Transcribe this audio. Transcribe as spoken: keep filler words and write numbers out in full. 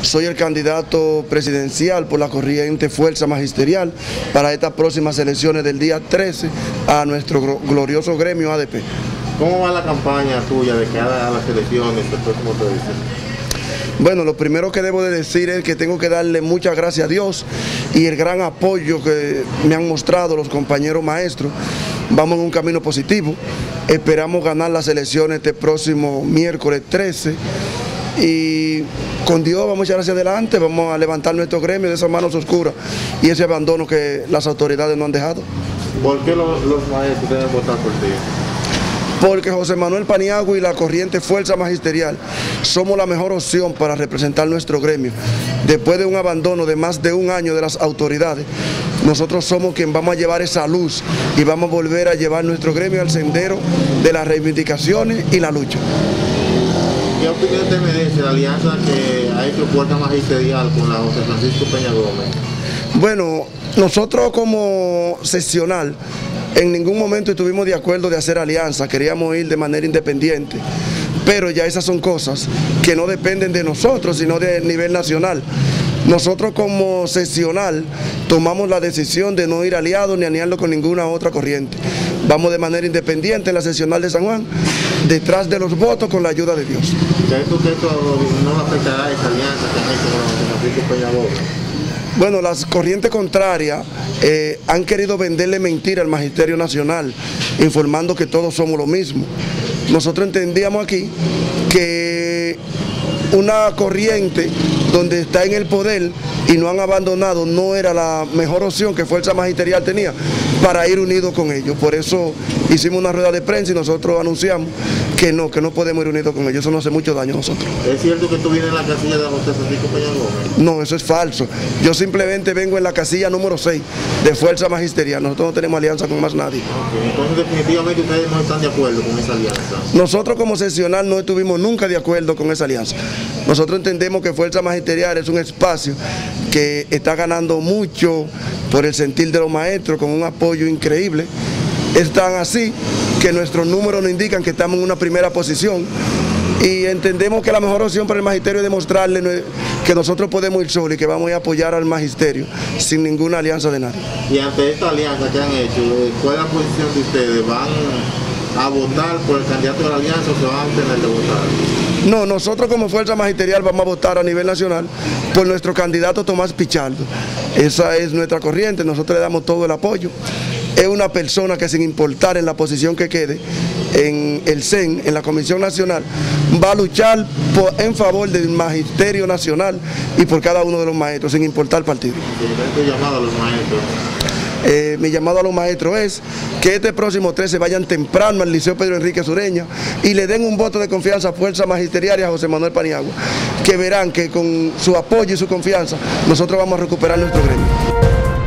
soy el candidato presidencial por la corriente Fuerza Magisterial para estas próximas elecciones del día trece a nuestro glorioso gremio A D P. ¿Cómo va la campaña tuya de cara a las elecciones el próximo trece? Bueno, lo primero que debo de decir es que tengo que darle muchas gracias a Dios y el gran apoyo que me han mostrado los compañeros maestros. Vamos en un camino positivo, esperamos ganar las elecciones este próximo miércoles trece y con Dios vamos a echar hacia adelante, vamos a levantar nuestro gremio de esas manos oscuras y ese abandono que las autoridades no han dejado. ¿Por qué los, los maestros deben votar por ti? Porque José Manuel Paniagua y la corriente Fuerza Magisterial somos la mejor opción para representar nuestro gremio. Después de un abandono de más de un año de las autoridades, nosotros somos quien vamos a llevar esa luz y vamos a volver a llevar nuestro gremio al sendero de las reivindicaciones y la lucha. ¿Qué opinión te merece la alianza que ha hecho Fuerza Magisterial con la José Francisco Peña Gómez? Bueno, nosotros como seccional en ningún momento estuvimos de acuerdo de hacer alianza, queríamos ir de manera independiente, pero ya esas son cosas que no dependen de nosotros, sino de nivel nacional. Nosotros como seccional tomamos la decisión de no ir aliados ni aliarlo con ninguna otra corriente. Vamos de manera independiente en la seccional de San Juan, detrás de los votos con la ayuda de Dios. ¿Crees tú que esto no afectará esa alianza que han hecho con la José Francisco Peña Gómez? Bueno, las corrientes contrarias eh, han querido venderle mentira al Magisterio Nacional, informando que todos somos lo mismo. Nosotros entendíamos aquí que una corriente donde está en el poder y no han abandonado no era la mejor opción que Fuerza Magisterial tenía para ir unidos con ellos. Por eso hicimos una rueda de prensa y nosotros anunciamos que no, que no podemos ir unidos con ellos, eso nos hace mucho daño a nosotros. ¿Es cierto que tú vienes en la casilla de José Francisco Peña Gómez? No, eso es falso. Yo simplemente vengo en la casilla número seis de Fuerza Magisterial, nosotros no tenemos alianza con más nadie. Okay. Entonces definitivamente ustedes no están de acuerdo con esa alianza. Nosotros como seccional no estuvimos nunca de acuerdo con esa alianza. Nosotros entendemos que Fuerza Magisterial es un espacio que está ganando mucho por el sentir de los maestros con un apoyo increíble. Es tan así que nuestros números nos indican que estamos en una primera posición y entendemos que la mejor opción para el magisterio es demostrarle que nosotros podemos ir solos y que vamos a apoyar al magisterio sin ninguna alianza de nadie. Y ante esta alianza que han hecho, ¿cuál es la posición de ustedes? ¿Van a votar por el candidato de la alianza o se van a tener de votar? No, nosotros como Fuerza Magisterial vamos a votar a nivel nacional por nuestro candidato Tomás Pichardo. Esa es nuestra corriente, nosotros le damos todo el apoyo. Es una persona que sin importar en la posición que quede en el C E N, en la Comisión Nacional, va a luchar por, en favor del Magisterio Nacional y por cada uno de los maestros, sin importar partido. ¿Qué llamado a los maestros? Eh, mi llamado a los maestros es que este próximo trece vayan temprano al Liceo Pedro Enrique Sureña y le den un voto de confianza a Fuerza Magisterial y a José Manuel Paniagua, que verán que con su apoyo y su confianza nosotros vamos a recuperar nuestro gremio.